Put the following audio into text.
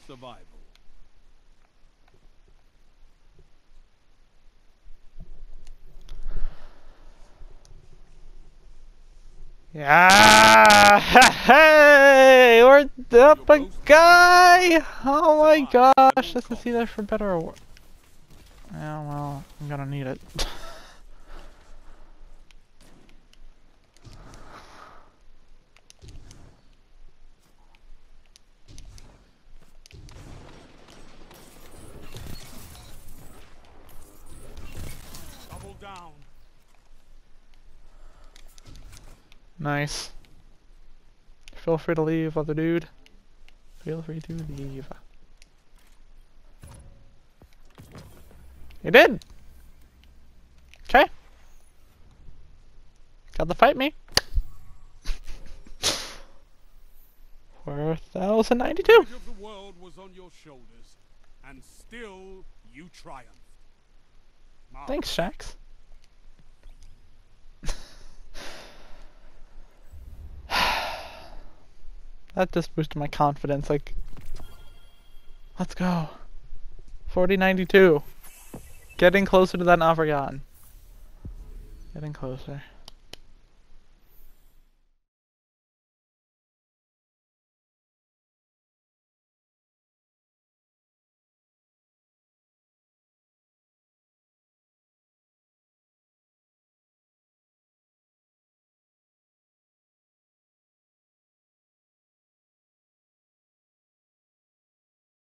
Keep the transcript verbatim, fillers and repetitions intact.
survival. Yeah! Hey! We're up a guy! Oh my gosh! This is either for better or worse. Yeah, well, I'm gonna need it. Double down. Nice. Feel free to leave, other dude. Feel free to leave. You did! Okay. Got to fight me. four thousand ninety-two! The weight of the world was on your shoulders, and still you triumphed. Mark. Thanks, Shax. That just boosted my confidence, like... Let's go. forty ninety-two. Getting closer to that Not Forgotten. Getting closer.